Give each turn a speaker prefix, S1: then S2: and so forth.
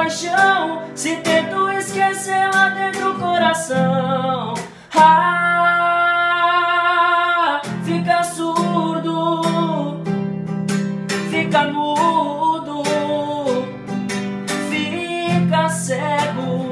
S1: paixão, se tento esquecer lá dentro do coração. Ah, fica surdo, fica mudo, fica cego.